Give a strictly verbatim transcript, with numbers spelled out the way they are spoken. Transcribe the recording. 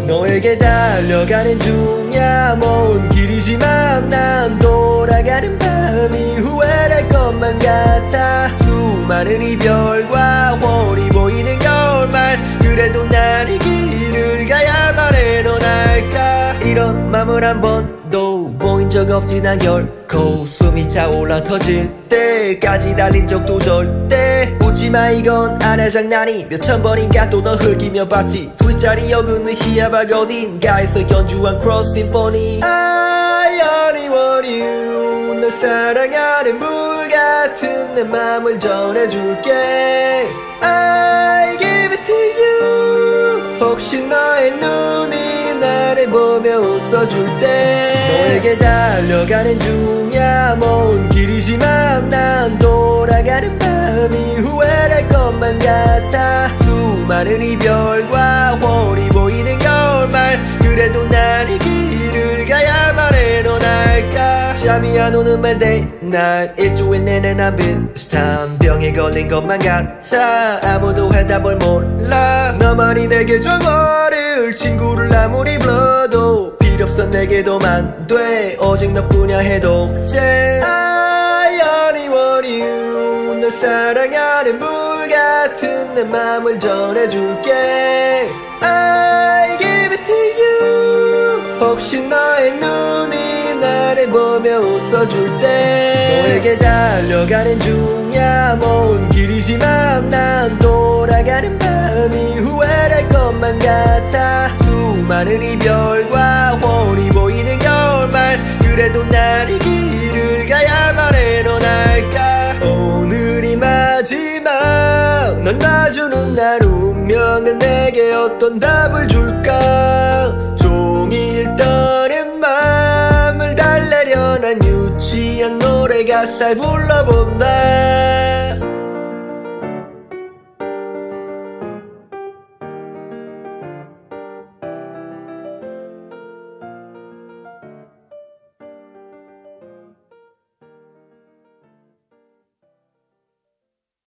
너에게 달려가는 중이야. 먼 길이지만 난 돌아가는 밤이 후회될 것만 같아. 수많은 이별과 훤히 보이는 겨울말, 그래도 난 이 길을 가야만 해. 넌 알까? 이런 맘을 한 번도 보인 적 없지 난 결코. 숨이 차올라 터질 때까지 달린 적도 절대. 웃지마 이건 아냐 장난이. 몇천 번인가 또 너 흑이며 봤지. 두 자리 어긋는 시야박 어딘가에서 연주한 크로스 심포니. I only want you. 널 사랑하는 물 같은 내 맘을 전해줄게. I give it to you. 혹시 너의 눈이 나를 보며 웃어줄 때. 너에게 달려가는 중이야. 먼 길이지만 난 돌아가는 밤이 후회될 것만 같아. 수많은 이별과 훤히 보이는 겨울말, 그래도 난 이 길을 가야만 해. 넌 알까? 잠이 안 오는 말대 날 일주일 내내 난 비슷한 병에 걸린 것만 같아. 아무도 해답을 몰라. 너만이 내게 정화를 친구를 아무리 불러도 필요없어 내게도만 돼. 오직 너뿐이야 해독제. I only want you. 널 사랑하는 물 같은 내 맘을 전해줄게. I give it to you. 혹시 너의 눈이 나를 보며 웃어줄 때. 너에게 달려가는 중이야. 먼 길이지만 난 돌아가는 밤이 후회될 것만 같아. 수많은 이별과 훤히 보이는 겨울말, 그래도 난 이 길을 가야만 해. 넌 알까? 오늘이 마지막 널 마주는 날 운명은 내게 어떤 답을 줄까? 종일 떠는 맘을 달래려 난 유치한 노래 가사를 불러본다.